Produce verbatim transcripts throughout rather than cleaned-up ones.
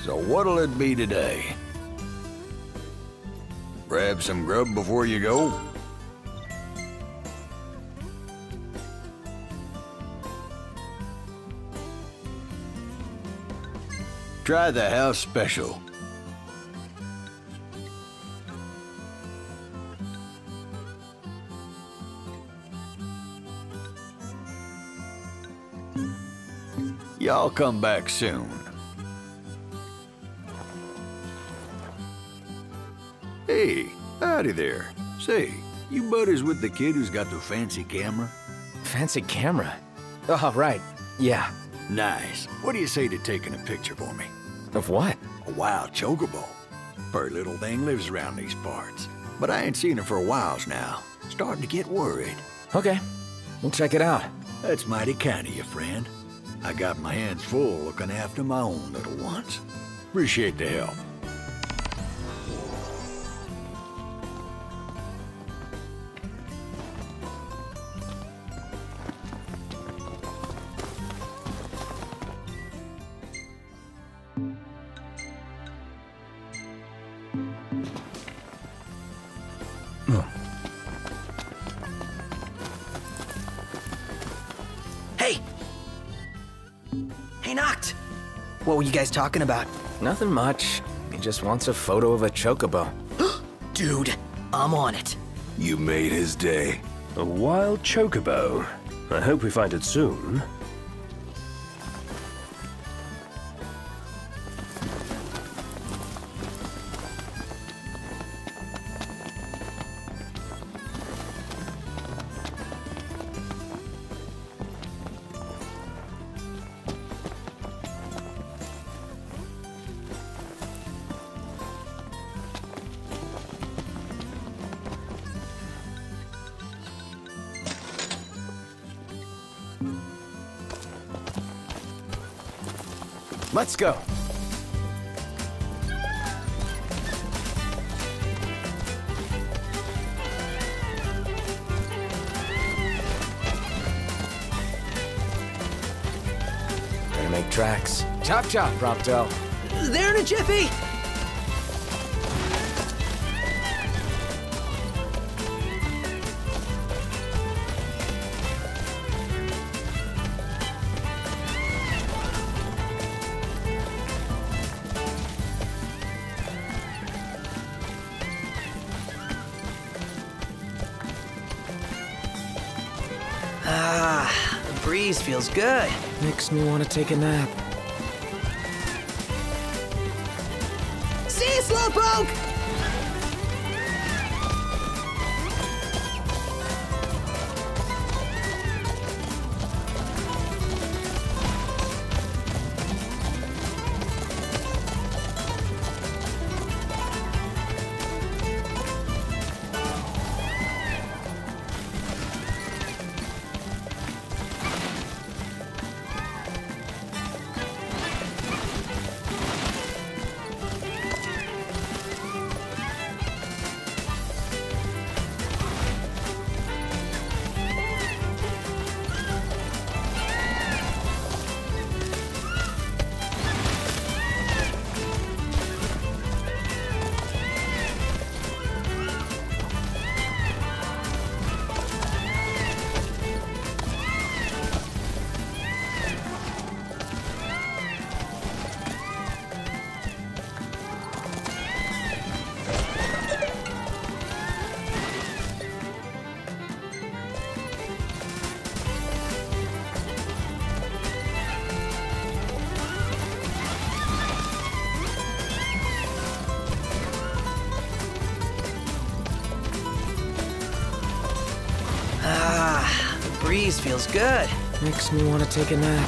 So what'll it be today? Grab some grub before you go? Try the house special. Y'all come back soon. Hey, howdy there. Say, you buddies with the kid who's got the fancy camera? Fancy camera? Oh, right. Yeah. Nice. What do you say to taking a picture for me? Of what? A wild chocobo. Poor little thing lives around these parts. But I ain't seen her for a whiles now. Starting to get worried. Okay. We'll check it out. That's mighty kind of you, friend. I got my hands full looking after my own little ones. Appreciate the help. Hey! Hey, Noct! What were you guys talking about? Nothing much. He just wants a photo of a chocobo. Dude, I'm on it. You made his day. A wild chocobo. I hope we find it soon. Let's go. Gonna make tracks. Chop chop, Prompto. There in a jiffy! Ah, the breeze feels good. Makes me want to take a nap. See you, Slowpoke! Ah, the breeze feels good. Makes me want to take a nap.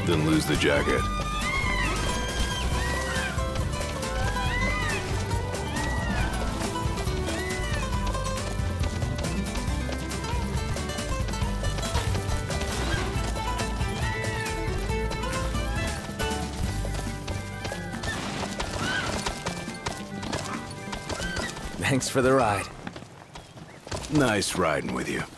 then lose the jacket. Thanks for the ride. Nice riding with you.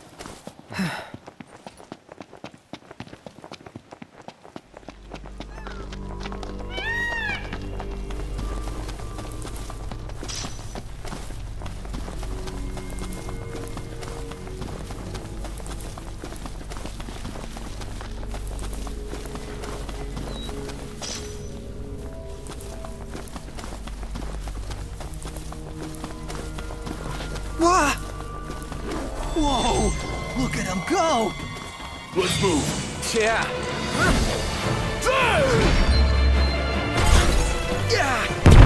Whoa! Whoa! Look at him go! Let's move. Yeah. Yeah!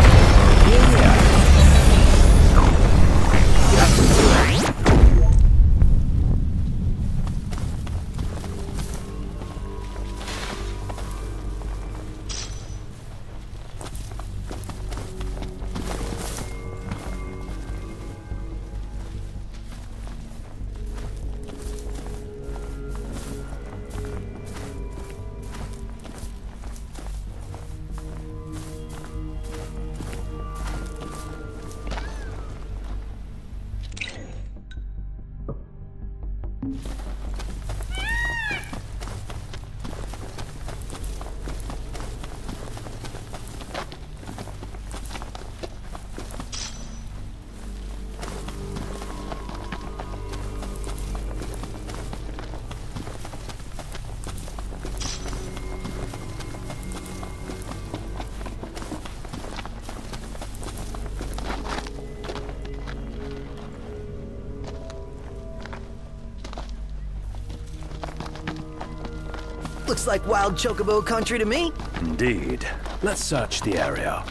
Looks like wild chocobo country to me. Indeed. Let's search the area.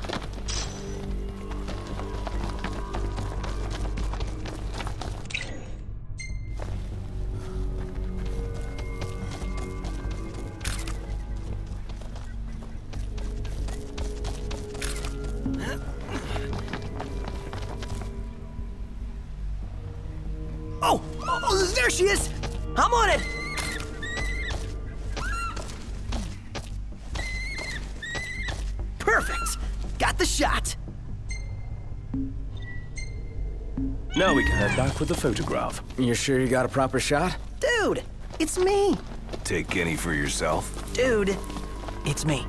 Oh! Oh, there she is! I'm on it! Perfect! Got the shot! Now we can head back with the photograph. You're sure you got a proper shot? Dude! It's me! Take Kenny for yourself. Dude! It's me.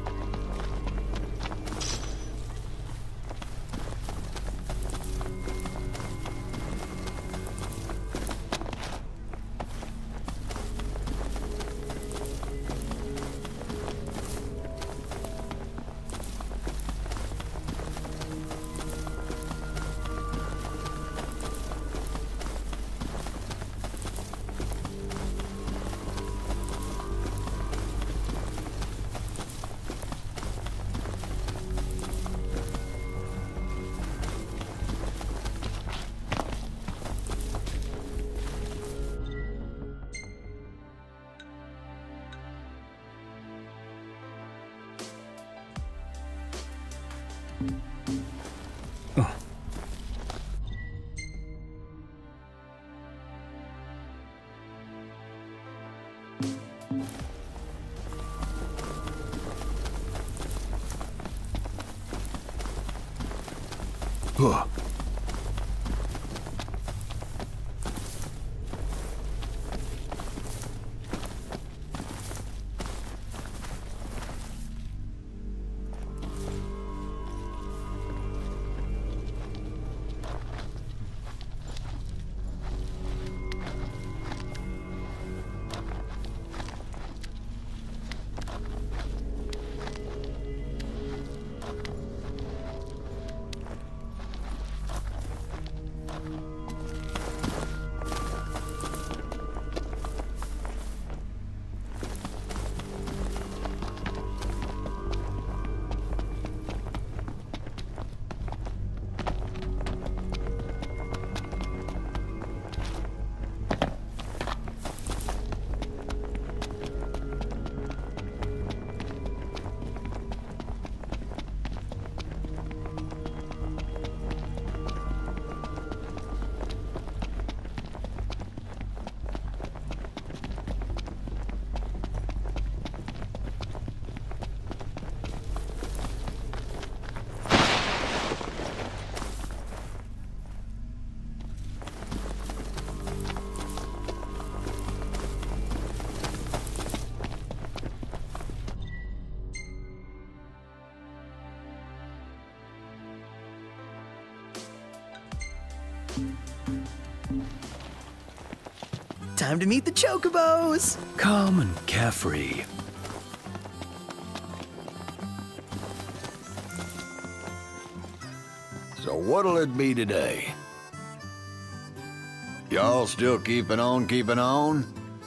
Huh. time to meet the Chocobos! Calm and carefree. So what'll it be today? Y'all still keeping on, keeping on?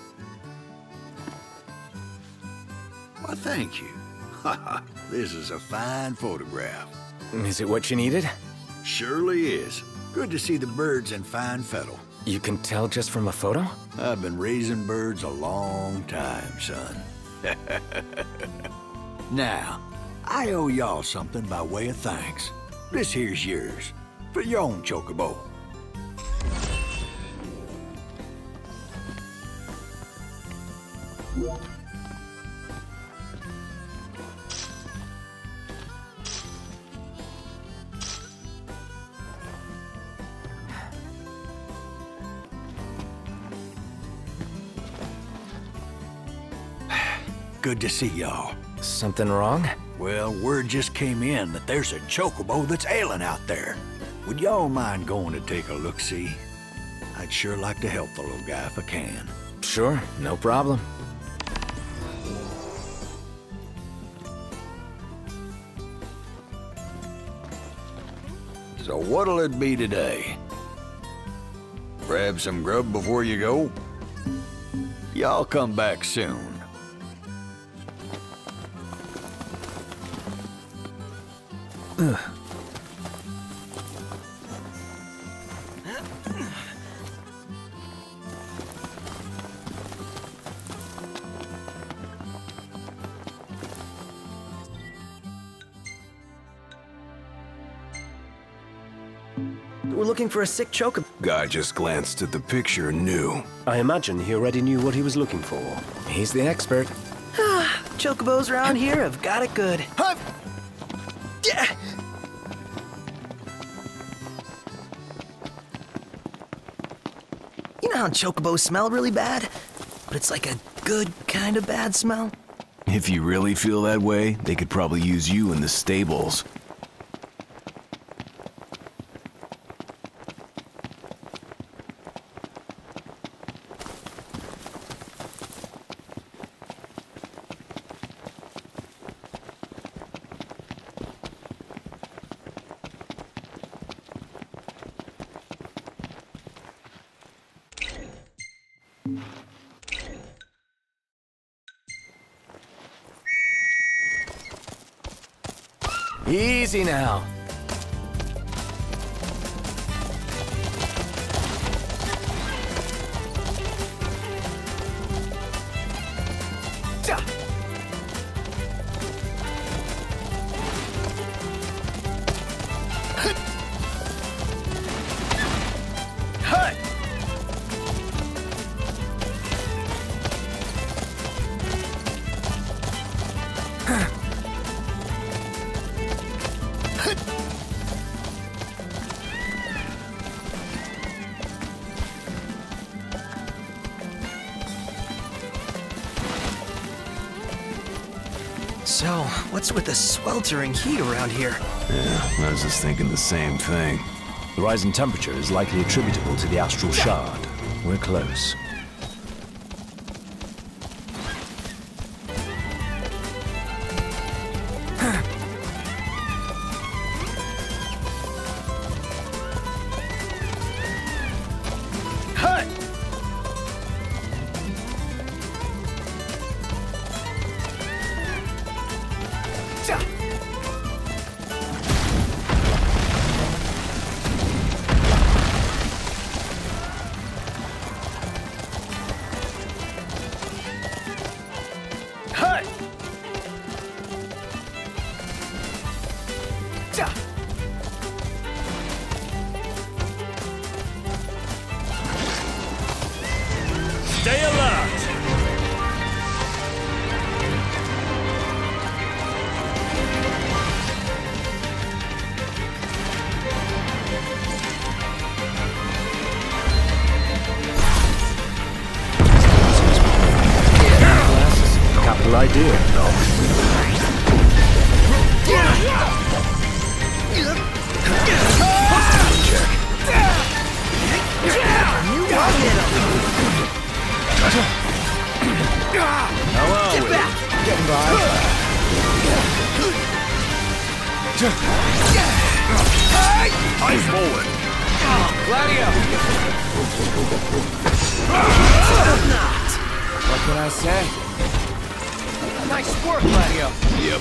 Why, thank you. Haha, this is a fine photograph. Is it what you needed? Surely is. Good to see the birds in fine fettle. You can tell just from a photo? I've been raising birds a long time, son. Now, I owe y'all something by way of thanks. This here's yours, for your own Chocobo. Good to see y'all. Something wrong? Well, word just came in that there's a Chocobo that's ailing out there. Would y'all mind going to take a look-see? I'd sure like to help the little guy if I can. Sure, no problem. So what'll it be today? Grab some grub before you go? Y'all come back soon. Ugh. We're looking for a sick Chocobo. Guy just glanced at the picture and knew. I imagine he already knew what he was looking for. He's the expert. Chocobos around here have got it good. Huh? Yeah. You know how Chocobos smell really bad? But it's like a good kind of bad smell? If you really feel that way, they could probably use you in the stables. Easy now. So, what's with the sweltering heat around here? Yeah, I was just thinking the same thing. The rise in temperature is likely attributable to the astral shard. We're close. Stay alert! Capital idea. Get back! Getting by. Eyes forward. Gladio! Not! What can I say? Nice work, Gladio. Yep.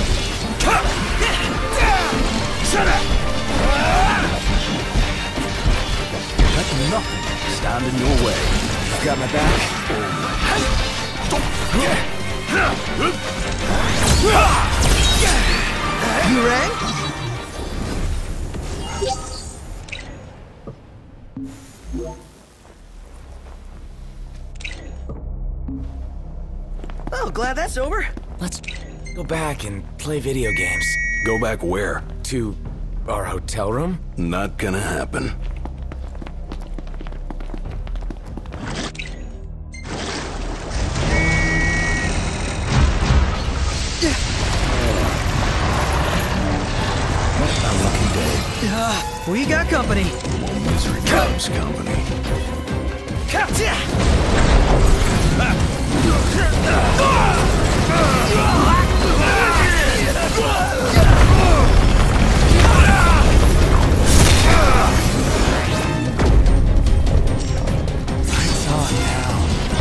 Shut up! Let nothing stand in your way. Got my back. You rang? Oh, glad that's over. Let's go back and play video games. Go back where? To our hotel room? Not gonna happen. We got company. More misery comes company. Lights on now.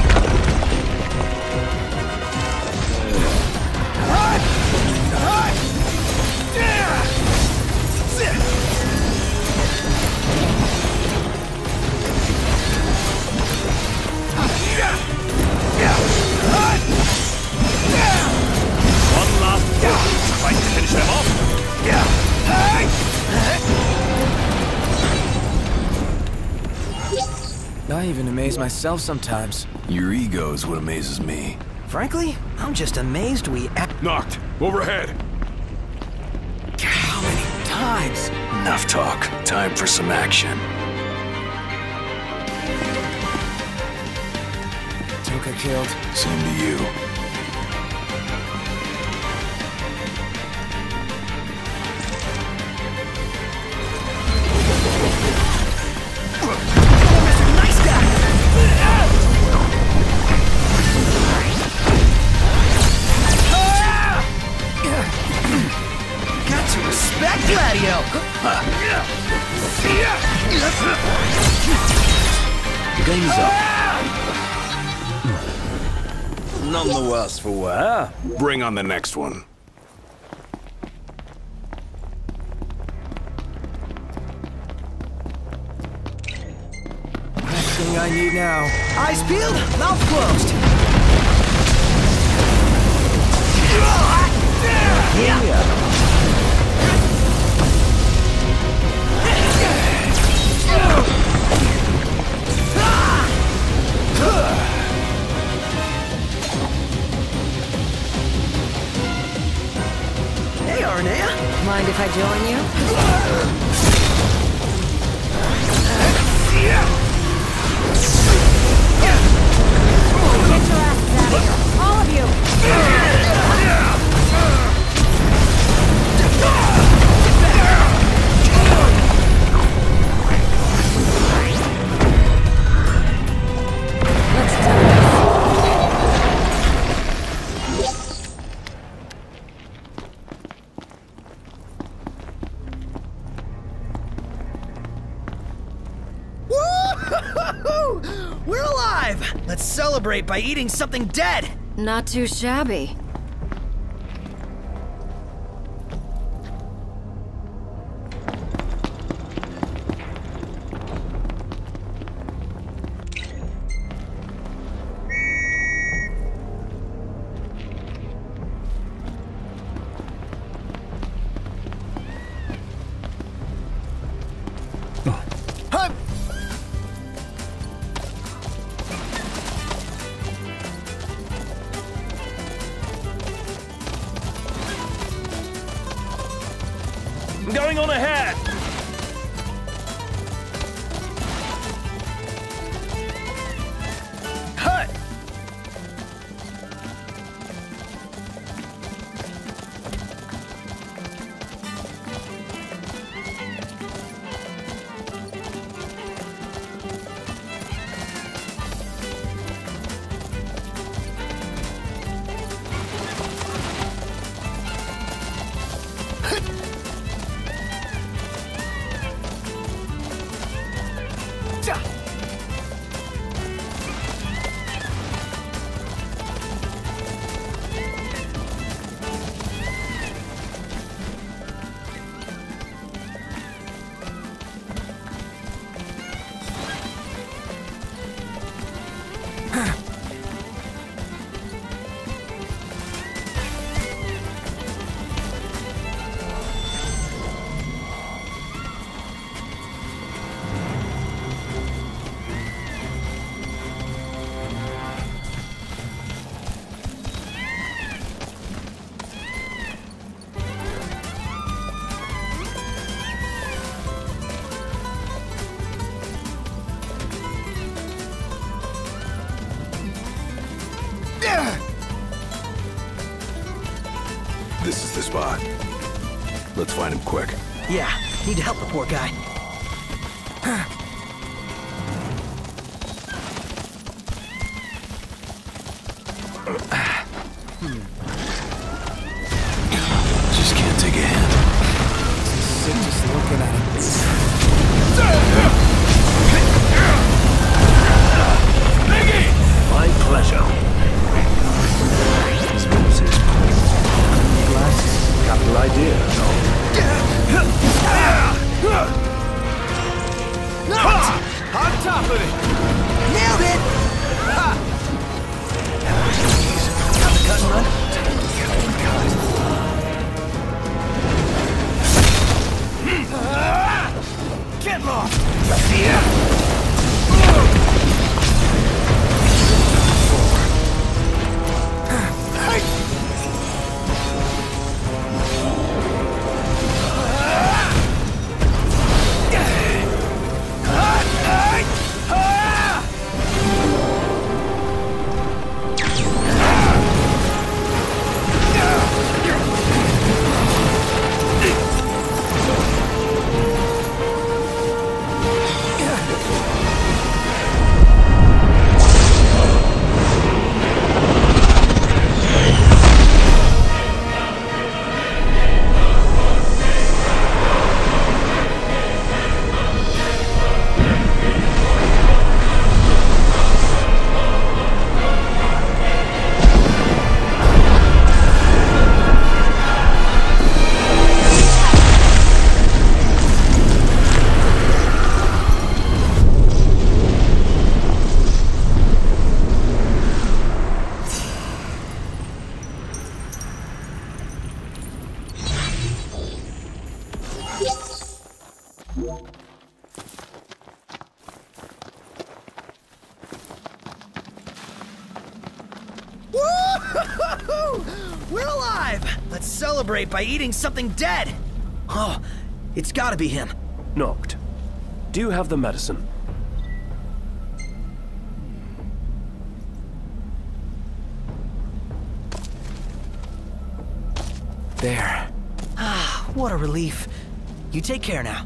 One last push. Trying to finish them off. I even amaze myself sometimes. Your ego is what amazes me. Frankly, I'm just amazed we act. Knocked. Overhead. How many times? Enough talk. Time for some action. Toka killed. Same to you. Nice guy! Got to respect Gladio! The game's up. None the worse for wear. Bring on the next one. Last thing I need now. Eyes peeled, mouth closed. Hey, Arnea. Mind if I join you? Get your asses out of here! All of you! Let's do Woo! We're alive! Let's celebrate by eating something dead! Not too shabby. Huh? I'm going on ahead. Hut! This is the spot. Let's find him quick. Yeah, need to help the poor guy. Just can't take a hand. Sick just looking at him. My pleasure. These roses. Glasses. Capital idea, no? On top of it! Nailed it! Ha! Got the cut and run? Get lost! We're alive! Let's celebrate by eating something dead! Oh, it's gotta be him. Noct. Do you have the medicine? There. Ah, what a relief. You take care now.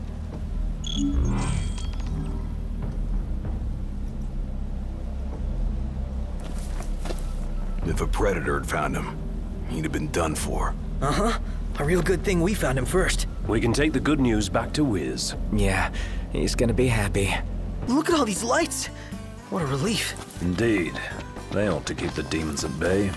If a predator had found him, he'd have been done for. Uh-huh. A real good thing we found him first. We can take the good news back to Wiz. Yeah, he's gonna be happy. Look at all these lights! What a relief. Indeed. They ought to keep the demons at bay.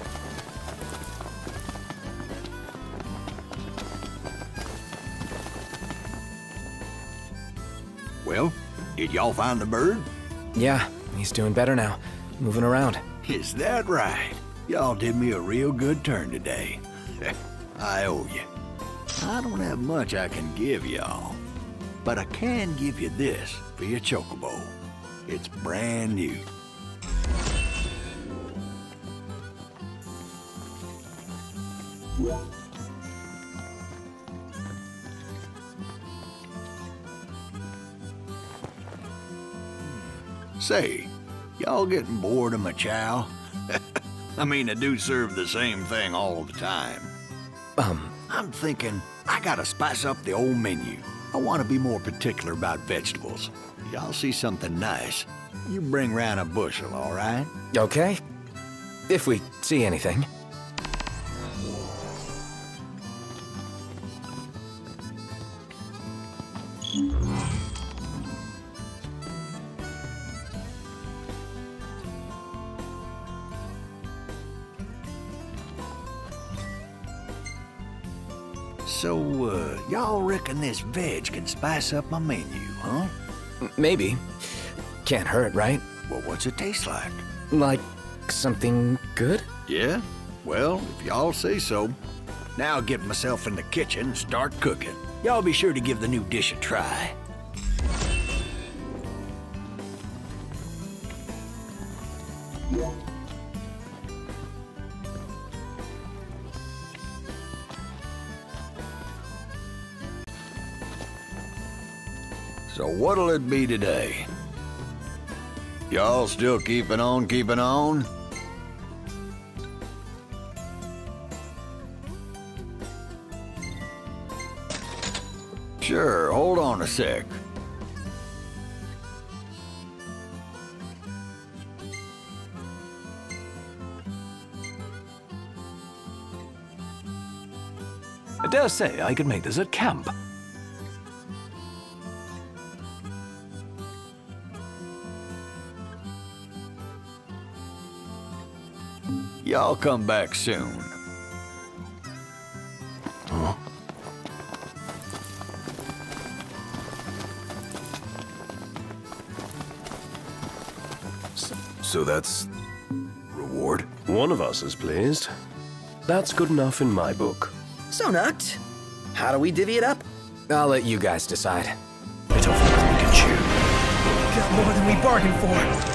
Well, did y'all find the bird? Yeah, he's doing better now. Moving around. Is that right? Y'all did me a real good turn today. I owe you. I don't have much I can give y'all, but I can give you this for your chocobo. It's brand new. Say, y'all getting bored of my chow? I mean, I do serve the same thing all the time. Um, I'm thinking I gotta spice up the old menu. I want to be more particular about vegetables. Y'all see something nice, you bring round a bushel, all right? okay. If we see anything. So, uh, y'all reckon this veg can spice up my menu, huh? Maybe. Can't hurt, right? Well, what's it taste like? Like something good? Yeah? Well, if y'all say so. Now I'll get myself in the kitchen and start cooking. Y'all be sure to give the new dish a try. So what'll it be today? Y'all still keeping on, keeping on? Sure, hold on a sec. I dare say I could make this at camp. Y'all come back soon. Huh? So that's... reward? One of us is pleased. That's good enough in my book. So, Nuct, how do we divvy it up? I'll let you guys decide. Bit of luck we can chew. Got more than we bargained for.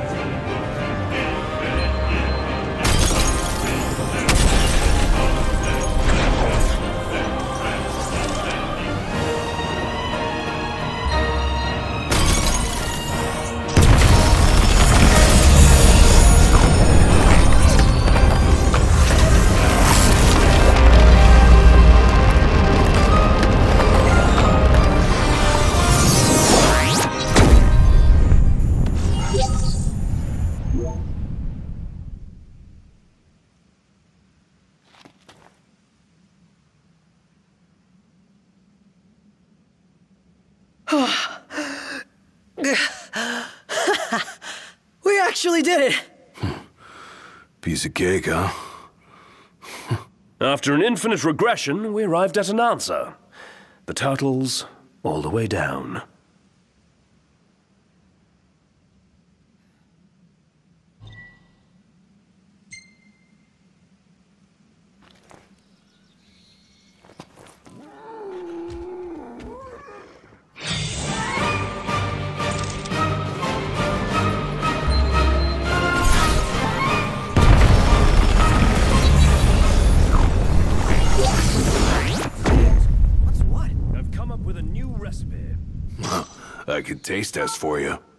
We actually did it! Piece of cake, huh? After an infinite regression, we arrived at an answer. The turtles all the way down. What's what? I've come up with a new recipe. I could taste test for you.